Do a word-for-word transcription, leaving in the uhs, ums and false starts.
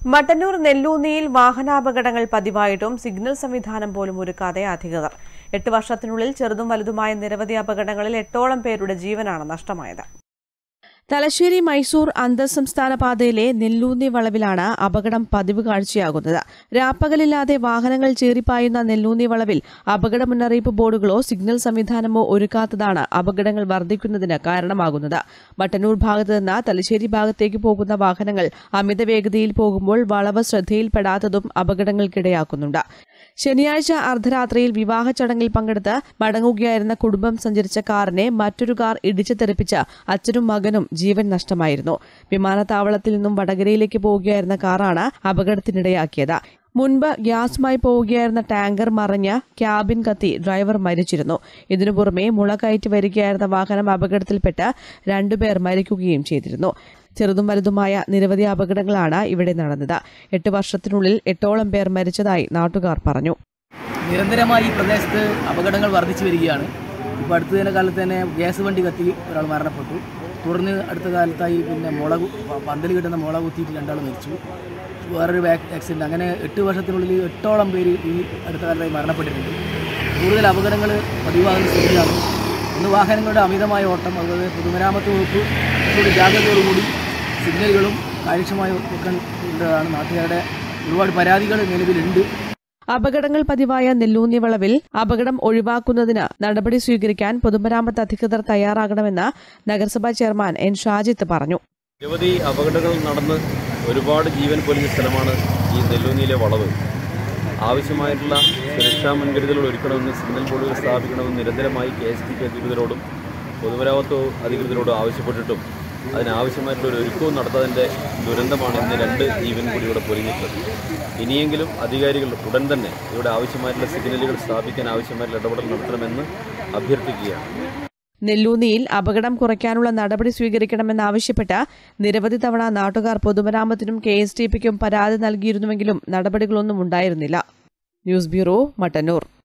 Mattannur നെല്ലൂന്നിയിൽ വാഹനാപകടങ്ങൾ പതിവായിട്ടും signal സംവിധാനം പോലും ഒരുക്കാതെ അധികൃതർ. എട്ട് വർഷത്തിനുള്ളിൽ ചെറുതും വലുതുമായ നിരവധി അപകടങ്ങളിൽ എട്ടോളം പേരുടെ ജീവനാണ് നഷ്ടമായത്. തലശ്ശേരി മൈസൂർ അന്തർ സംസ്ഥാന പാതയിലെ നെല്ലൂന്നി വളവിലാണ് അപകടം പതിവ് കാഴ്ചയാകുന്നത്. രാപ്പകലില്ലാതെ വാഹനങ്ങൾ ചീറിപ്പായുന്ന നെല്ലൂന്നി വളവിൽ അപകട മുന്നറിയിപ്പ് ബോർഡുകളോ സിഗ്നൽ സംവിധാനമോ ഒരുക്കാത്തതാണ് അപകടങ്ങൾ വർദ്ധിക്കുന്നതിന് കാരണമാകുന്നത്. മട്ടന്നൂർ ഭാഗത്ത് നിന്ന് തലശ്ശേരി ഭാഗത്തേക്ക് പോകുന്ന വാഹനങ്ങൾ അമിത വേഗതയിൽ പോകുമ്പോൾ വളവ് ശ്രദ്ധയിൽപ്പെടാത്തതും അപകടങ്ങൾക്കിടയാക്കുന്നുണ്ട്. ശനിയാഴ്ച അർദ്ധരാത്രിയിൽ വിവാഹ ചടങ്ങിൽ പങ്കെടുത്ത് മടങ്ങുകയായിരുന്ന കുടുംബം സഞ്ചരിച്ച കാറിനെ മറ്റൊരു കാർ ഇടിച്ചു തെറിപ്പിച്ച് അച്ഛനും മകനും ജീവൻ നഷ്ടമായിരുന്നു. വിമാനത്താവളത്തിൽ നിന്നും വടകരയിലേക്ക് പോവുകയായിരുന്ന കാറാണ് അപകടത്തിനിടയാക്കിയത്. മുൻപ് ഗ്യാസുമായി പോവുകയായിരുന്ന ടാങ്കർ മറിഞ്ഞ് ക്യാബിൻ കത്തി ഡ്രൈവർ മരിച്ചിരുന്നു. ഇതിനു പുറമെ മുള കയറ്റി വരികയായിരുന്ന വാഹനം അപകടത്തിൽപ്പെട്ട് രണ്ടുപേർ മരിക്കുകയും ചെയ്തിരുന്നു. ചെറുതും വലുതുമായ നിരവധി അപകടങ്ങളാണ് ഇവിടെ നടന്നത്. എട്ട് വർഷത്തിനുള്ളിൽ എട്ടോളം പേർ മരിച്ചതായി നാട്ടുകാർ പറഞ്ഞു. നിരന്തരമായി ഈ പ്രദേശത്ത് അപകടങ്ങൾ വർദ്ധിച്ചു വരികയാണ്. ഇപ്പോൾ അടുത്ത തന്നെ കാലത്ത് തന്നെ ഗ്യാസ് വണ്ടി കത്തി ഒരാൾ മരണപ്പെട്ടു. തുടർന്ന് അടുത്ത കാലത്തായി പിന്നെ മുളക് പന്തൽ കിട്ടുന്ന മുളക് കുത്തിയിട്ട് രണ്ടാൾ മരിച്ചു. വേറൊരു ആക്സിഡൻറ്റ്. അങ്ങനെ എട്ട് വർഷത്തിനുള്ളിൽ എട്ടോളം പേര് ഈ അടുത്ത കാലത്തായി മരണപ്പെട്ടിട്ടുണ്ട്. കൂടുതൽ അപകടങ്ങൾ പതിവാകുന്ന സ്ഥിതിയാണ്. ഇന്ന് വാഹനങ്ങളുടെ അമിതമായ ഓട്ടം, അതുപോലെ പൊതുമരാമത്ത് വകുപ്പ് കുറച്ചുകൂടി ജാഗ്രതയോടുകൂടി സിഗ്നലുകളും കാര്യക്ഷമമായി വെക്കേണ്ടതാണ്. നാട്ടുകാരുടെ ഒരുപാട് പരാതികൾ നിലവിലുണ്ട്. അപകടങ്ങൾ പതിവായ നെല്ലൂന്നി വളവിൽ അപകടം ഒഴിവാക്കുന്നതിന് നടപടി സ്വീകരിക്കാൻ പൊതുമരാമത്ത് അധികൃതർ തയ്യാറാകണമെന്ന് നഗരസഭാ ചെയർമാൻ എൻ ഷാജിത്ത് പറഞ്ഞു. നിരവധി അപകടങ്ങൾ നടന്ന് ഒരുപാട് ജീവൻ പൊലിഞ്ഞ സ്ഥലമാണ് ഈ നെല്ലൂന്നിയിലെ വളവ്. ആവശ്യമായിട്ടുള്ള സുരക്ഷാ മുൻകരുതലുകൾ ഒരുക്കണമെന്ന് സിഗ്നൽ ബോർഡുകൾ സ്ഥാപിക്കണമെന്ന് നിരന്തരമായി കെ എസ് ടി പി അധികൃതരോടും പൊതുമരാമത്ത് അധികൃതരോടും ആവശ്യപ്പെട്ടിട്ടും അതിനാവശ്യമായിട്ടുള്ള ഒരു ഒരുക്കവും നടത്താതിൻ്റെ ദുരന്തമാണ് ഇന്ന് രണ്ട് ജീവൻ കൂടി ഇവിടെ പൊലിഞ്ഞിട്ടുള്ളത്. ഇനിയെങ്കിലും അധികാരികൾ ഉടൻ തന്നെ ഇവിടെ ആവശ്യമായിട്ടുള്ള സിഗ്നലുകൾ സ്ഥാപിക്കാൻ ആവശ്യമായിട്ടുള്ള ഇടപെടൽ നടത്തണമെന്ന് അഭ്യർത്ഥിക്കുകയാണ്. നെല്ലൂന്നിയിൽ അപകടം കുറയ്ക്കാനുള്ള നടപടി സ്വീകരിക്കണമെന്നാവശ്യപ്പെട്ട് നിരവധി തവണ നാട്ടുകാർ പൊതുമരാമത്തിനും കെ എസ് ടി പിക്കും പരാതി നൽകിയിരുന്നുവെങ്കിലും നടപടികളൊന്നും ഉണ്ടായിരുന്നില്ല. News bureau, Mattannur.